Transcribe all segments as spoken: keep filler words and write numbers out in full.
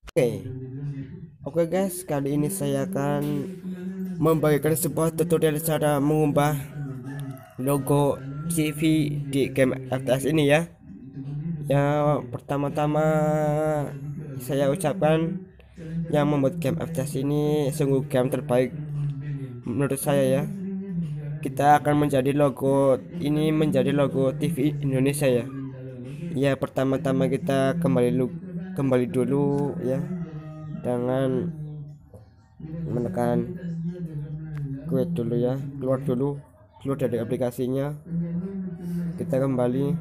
Oke, oke guys, kali ini saya akan membagikan sebuah tutorial cara mengubah logo T V di game F T S ini ya. Ya, pertama-tama saya ucapkan yang membuat game F T S ini sungguh game terbaik menurut saya ya. Kita akan menjadi logo ini menjadi logo T V Indonesia ya. Ya, pertama-tama kita kembali lu kembali dulu ya dengan menekan quit dulu ya, keluar dulu keluar dari aplikasinya, kita kembali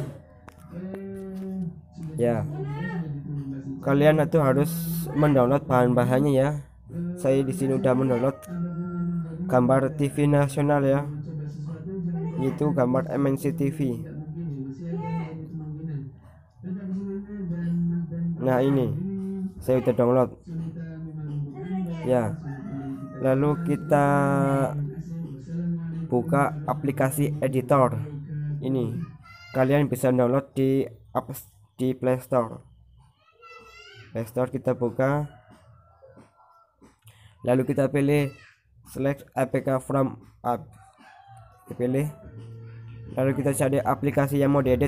ya. Kalian itu harus mendownload bahan-bahannya ya. Saya di sini udah mendownload gambar T V nasional ya, itu gambar M N C T V. Nah, ini saya udah download ya. Lalu kita buka aplikasi editor ini. Kalian bisa download di app di Play Store. Play Store kita buka. Lalu kita pilih select A P K from app. Kita pilih. Lalu kita cari aplikasi yang mau diedit.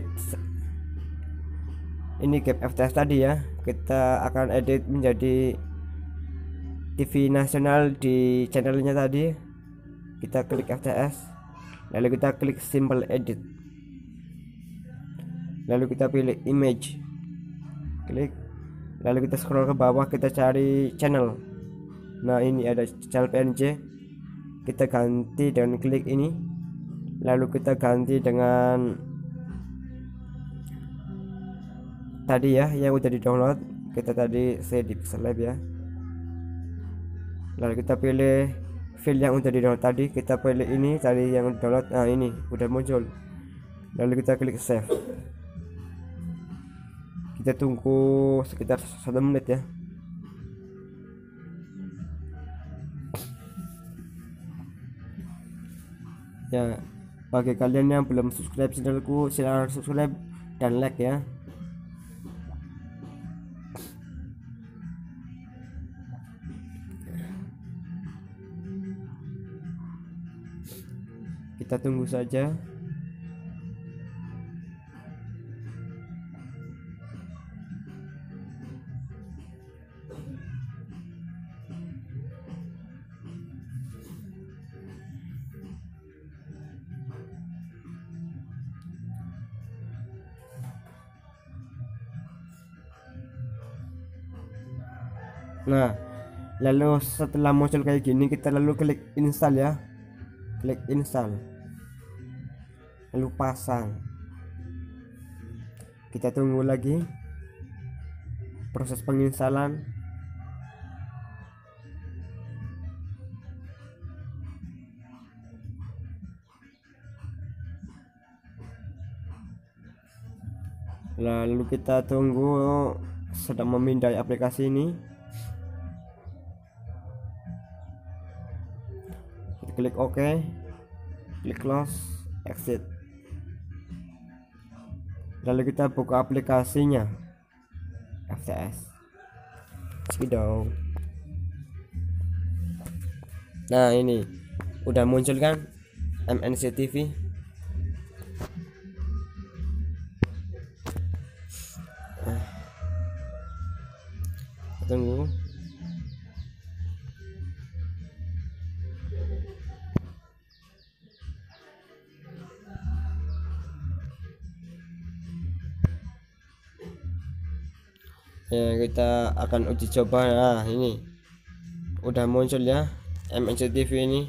Ini game F T S tadi ya. Kita akan edit menjadi T V nasional di channelnya tadi. Kita klik F T S, lalu kita klik simple edit, lalu kita pilih image, klik, lalu kita scroll ke bawah, kita cari channel. Nah, ini ada channel P N G, kita ganti dengan klik ini, lalu kita ganti dengan tadi ya yang udah di download. Kita tadi saya di Pixel Lab ya. Lalu kita pilih file yang udah di download tadi, kita pilih ini tadi yang download. Nah, ini udah muncul, lalu kita klik save. Kita tunggu sekitar satu menit ya. Ya, bagi kalian yang belum subscribe channelku, silahkan subscribe dan like ya. Kita tunggu saja. Nah, lalu setelah muncul kayak gini, kita lalu klik install ya. Klik install, lalu pasang. Kita tunggu lagi proses penginstalan. Lalu kita tunggu sedang memindai aplikasi ini. Kita klik OK, klik close, exit. Lalu kita buka aplikasinya F T S. Skido. Nah, ini udah muncul kan M N C T V. Nah, tunggu. Ya, kita akan uji coba. Nah, ini udah muncul ya M N C T V ini.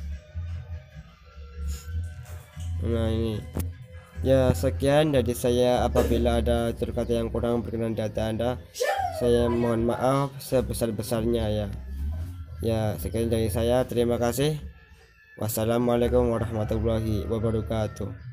Nah, ini ya, sekian dari saya. Apabila ada tutur kata yang kurang berkenan di hati Anda, saya mohon maaf sebesar-besarnya ya. Ya, sekian dari saya. Terima kasih. Wassalamualaikum warahmatullahi wabarakatuh.